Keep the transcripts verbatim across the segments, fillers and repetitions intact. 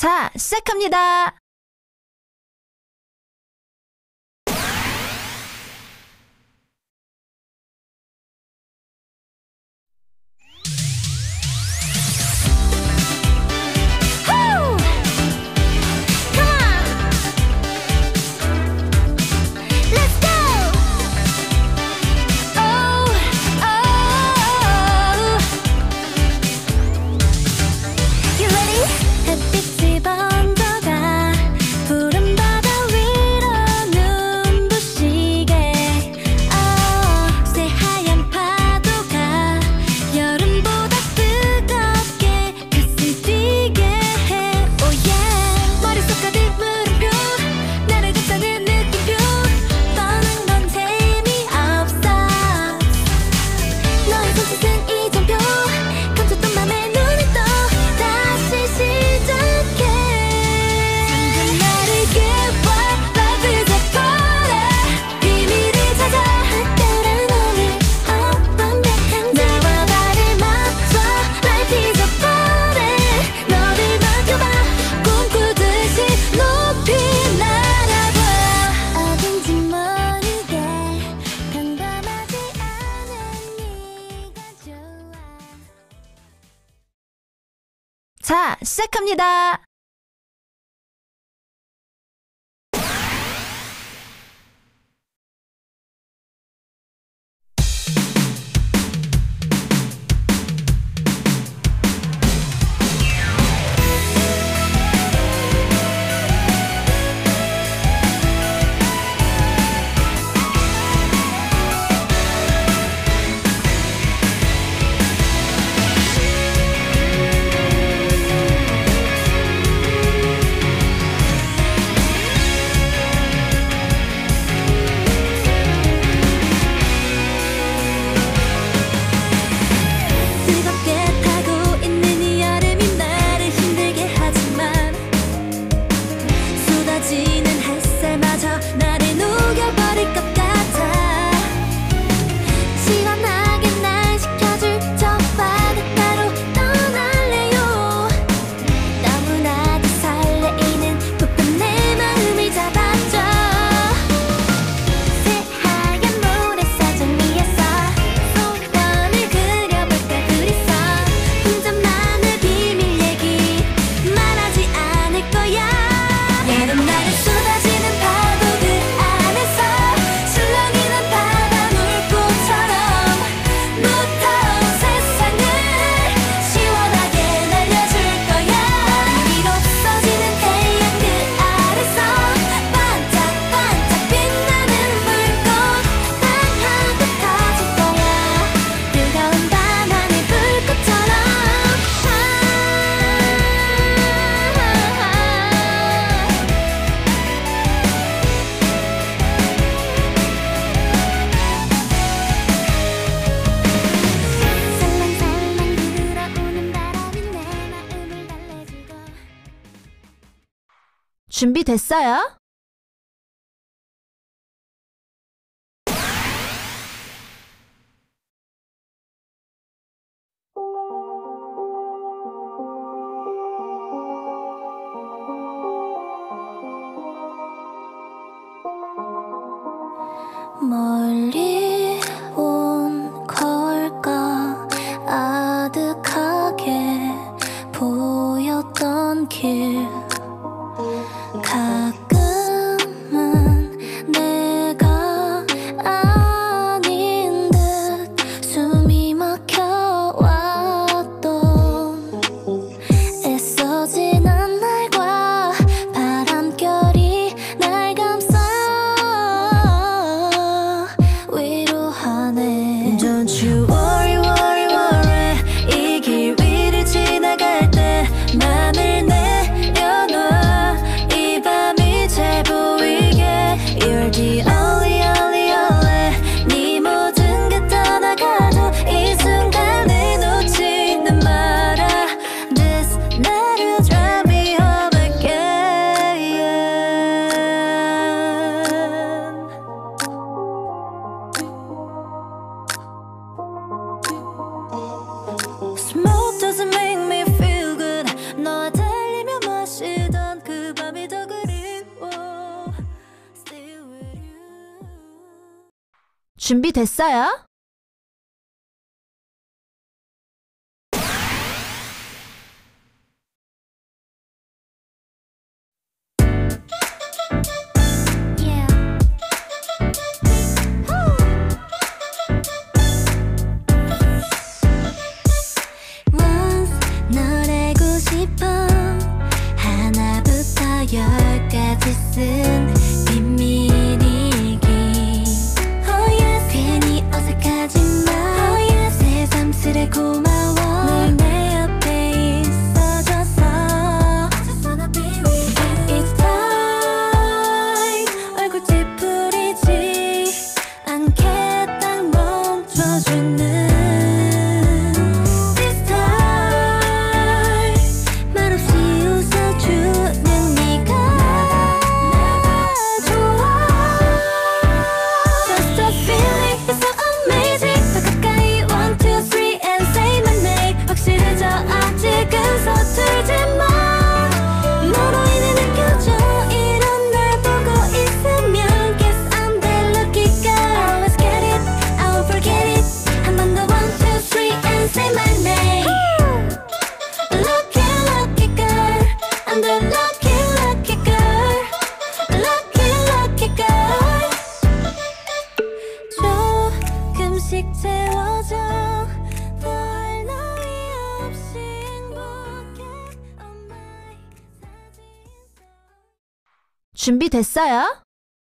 자, 시작합니다. 자, 시작합니다. 준비됐어요? 멀리 온 걸까 아득하게 보였던 길 가끔은 내가 아닌 듯 숨이 막혀왔던 애써지는 날과 바람결이 날 감싸 위로하네. Don't you worry worry worry 이 길 위를 지나갈 때 맘을 내려놔. 준비됐어요? Yeah. Once 널 알고 싶어 하나부터 열까지 쓴 비밀이기 Oh yes 괜히 어색하지 마 Oh yes 새삼스레 고마워 늘 내 옆에 있어줘서 Just wanna be with you It's time 얼굴 찌푸리지 않게 딱 멈춰주는 This time 말없이 웃어주는 네가 좋아 Just a feeling it's so amazing 더 가까이 one two three and say my name 확실해져 아직은 서툴지 마 너로 인해 느껴져 이런 날 보고 있으면 Guess I'm that lucky girl Always get it I won't forget it 한 번 더 one two three and say my name Lucky lucky girl I'm the lucky lucky girl Lucky lucky girl 조금씩 채워져 더 할 나위 없이 행복해 Oh my 사진 속 준비됐어요?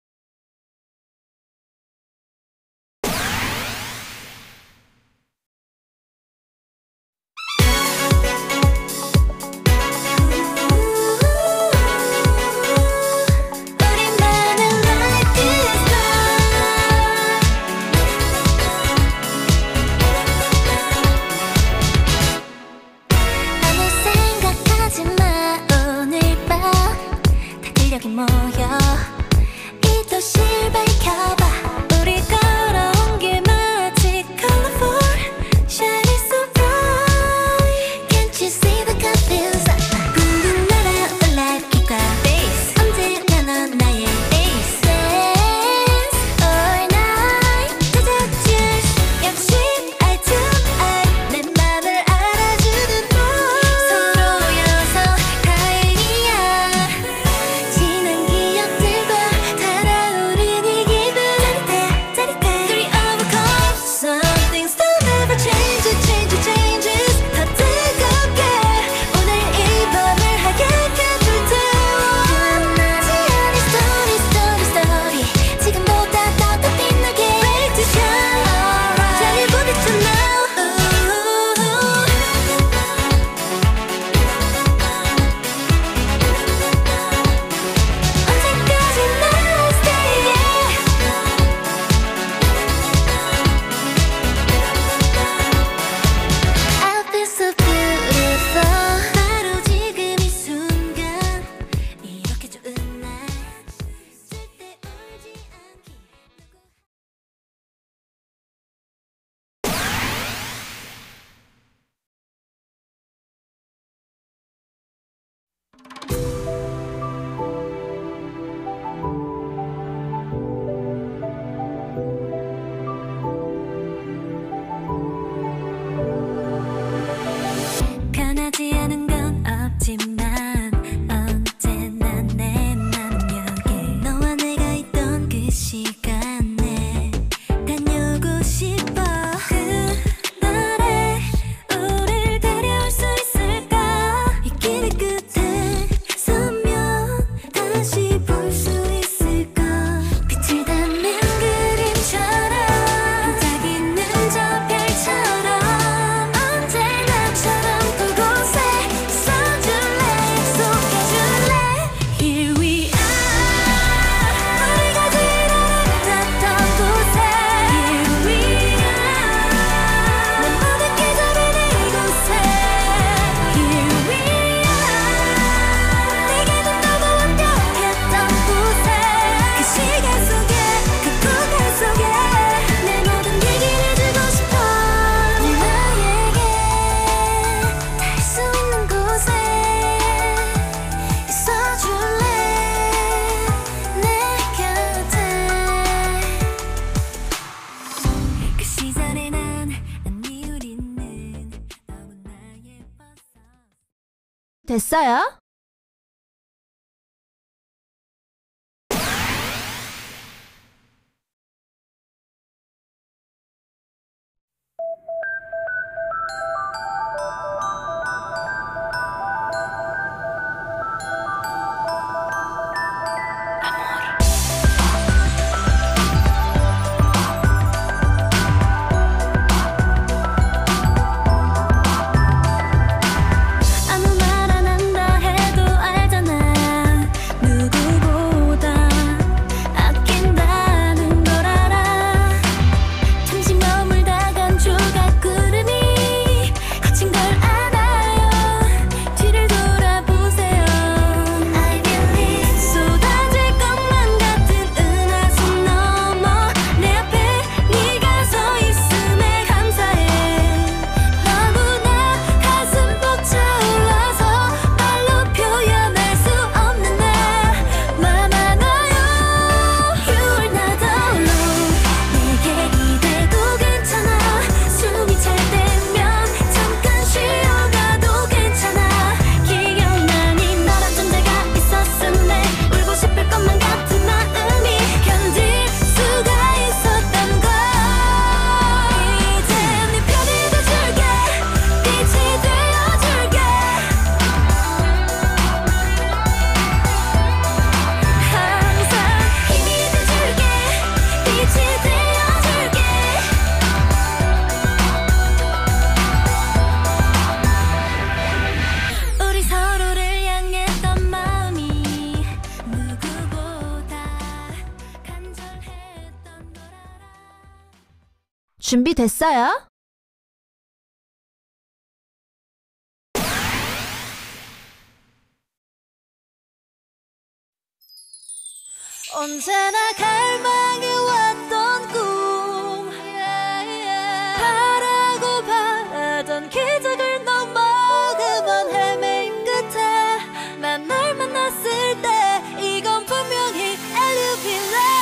우리만은 like this 아무 생각하지 마 오늘 밤 다 근력이 모여 됐어요? 아무 말 안 한다 해도 알잖아. 누구보다 아낀다는 걸 알아. 잠시 머물다간 조각구름이 그친 걸 알아요. 뒤를 돌아보세요. I believe 쏟아질 것만 같은 은하수 넘어 내 앞에 네가 서 있음에 감사해. 너무나 가슴 벅차올라서 말로 표현할 수 없는 나만 알아요. You are not alone. 내게 기대도 괜찮아. 숨이 찰 때면 잠깐 쉬어가도 괜찮아. 기억나니 너란 존재가 있었음에 울고 싶을 것만 같은 마음이 견딜 수가 있었던 걸. 이제 네 편이 돼줄게. 빛이 되어줄게. 항상 힘이 돼줄게. 빛이 되어줄게. 우리 서로를 향했던 마음이 누구보다 간절했던 걸 알아. 준비됐어요? 언제나 갈망해왔던 꿈, 바라고 바라던 기적을 넘어 그만 헤매임 끝에 난 널 만났을 때 이건 분명히 엘유브이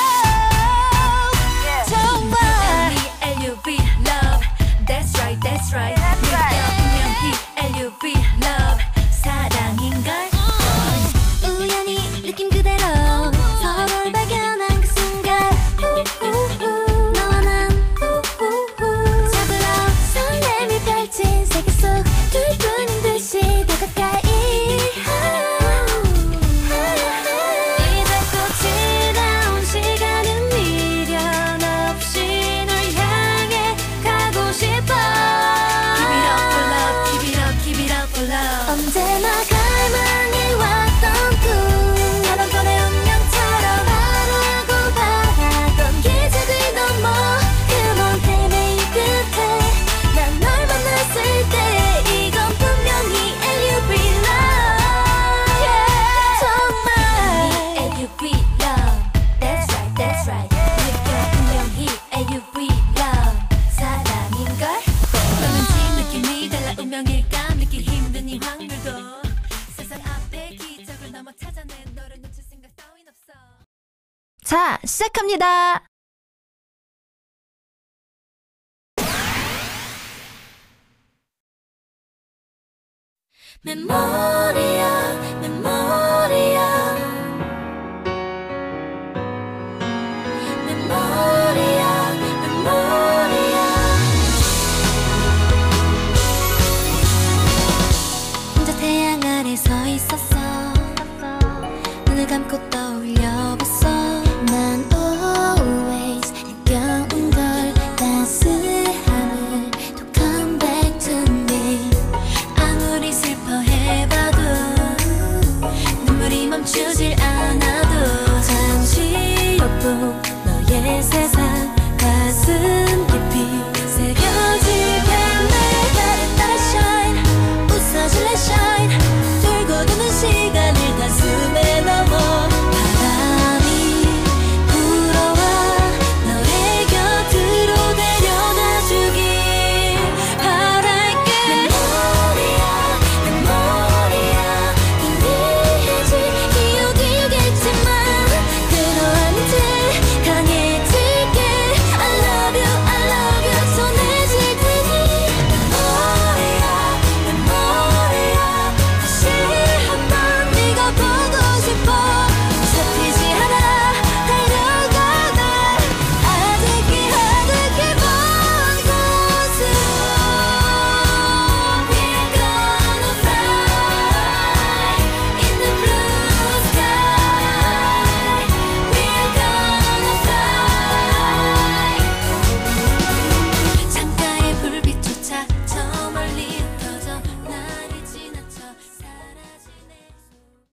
love. 정말 네 엘유브이 love. That's right, that's right. 네가 분명히 엘유브이 love. 사랑인걸. 우연히 느낀 그대로 서로를 발견한 그 순간 우우우 너와 난 우우우 잡으러 설렘이 펼친 세계 속 둘뿐인 듯이 더 가까이. 이제 꽃이 나온 시간은 미련 없이 널 향해 가고 싶어. Give it up for love, give it up, give it up for love. 언제나 갈망해왔던 꿈 이번 번의 운명처럼 바라고 바라던 기적을 넘어 그먼 헤매일 끝에 난 널 만났을 때 이건 분명히 엘유브이 love. 정말 네 엘유브이 love. That's right, that's right. 느껴 분명히 엘유브이 love. 사랑인걸. 너는지 느낌이 달라 운명일까 믿기 힘든 이 확률도 세상 앞에 기적을 넘어 찾아낸 너를 놓칠 생각 따윈 없어. 자, 시작합니다. 메모리야